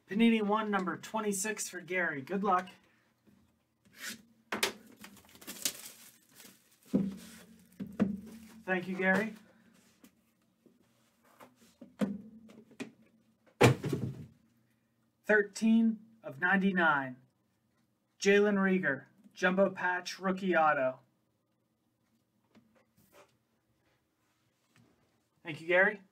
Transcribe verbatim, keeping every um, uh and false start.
Panini one, number twenty-six for Gary. Good luck. Thank you, Gary. thirteen of ninety-nine. Jalen Rieger, Jumbo Patch Rookie Auto. Thank you, Gary.